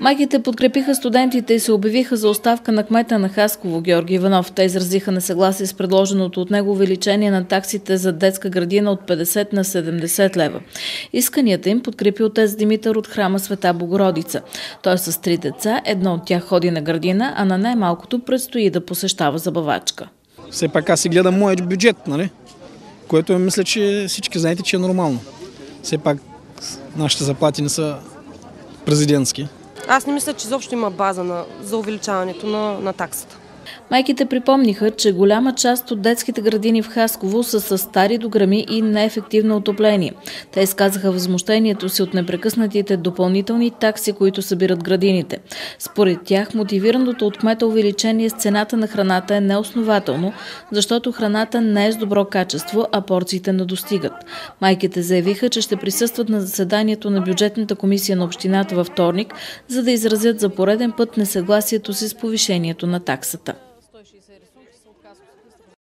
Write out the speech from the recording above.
Майките подкрепиха студентите и се обявиха за оставка на кмета на Хасково Георги Иванов. Те изразиха несъгласие с предложеното от него увеличение на таксите за детска градина от 50 на 70 лева. Исканията им подкрепи отец Димитър от храма Света Богородица. Той е с 3 деца, едно от тях ходи на градина, а на най-малкото предстои да посещава забавачка. Все пак аз си гледам моят бюджет, нали? Което мисля, че всички знаете, че е нормално. Все пак нашите заплати не са президентски. Аз не мисля, че изобщо има база за увеличаването на таксата. Майките припомниха, че голяма част от детските градини в Хасково са с стари дограми и неефективно отопление. Те изказаха възмущението си от непрекъснатите допълнителни такси, които събират градините. Според тях, мотивираното от кмета увеличение с цената на храната е неоснователно, защото храната не е с добро качество, а порциите не достигат. Майките заявиха, че ще присъстват на заседанието на бюджетната комисия на общината във вторник, за да изразят за пореден път несъгласието си с повишението на таксата.